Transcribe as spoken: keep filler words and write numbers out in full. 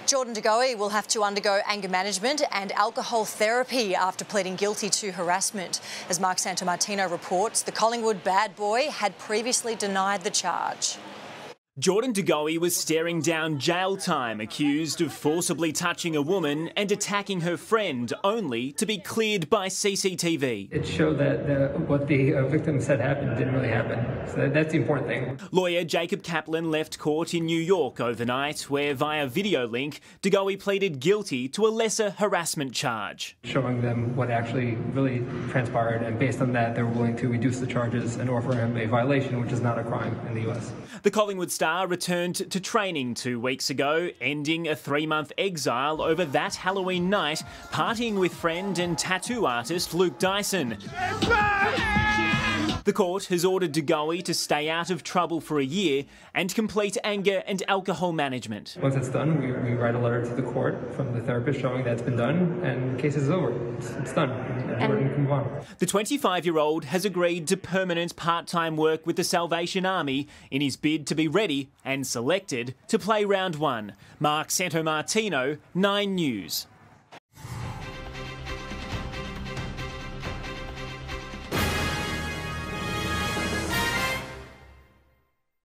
Jordan De Goey will have to undergo anger management and alcohol therapy after pleading guilty to harassment. As Mark Santomartino reports, the Collingwood bad boy had previously denied the charge. Jordan De Goey was staring down jail time, accused of forcibly touching a woman and attacking her friend, only to be cleared by C C T V. It showed that the, what the uh, victim said happened didn't really happen. So that, that's the important thing. Lawyer Jacob Kaplan left court in New York overnight, where via video link, De Goey pleaded guilty to a lesser harassment charge. Showing them what actually really transpired, and based on that, they were willing to reduce the charges and offer him a violation, which is not a crime in the U S. The Collingwood star returned to training two weeks ago, ending a three-month exile over that Halloween night, partying with friend and tattoo artist Luke Dyson. The court has ordered De Goey to stay out of trouble for a year and complete anger and alcohol management. Once it's done, we, we write a letter to the court from the therapist showing that's been done, and the case is over. It's, it's done. And Jordan can move on. The twenty-five-year-old has agreed to permanent part-time work with the Salvation Army in his bid to be ready and selected to play round one. Mark Santomartino, Nine News.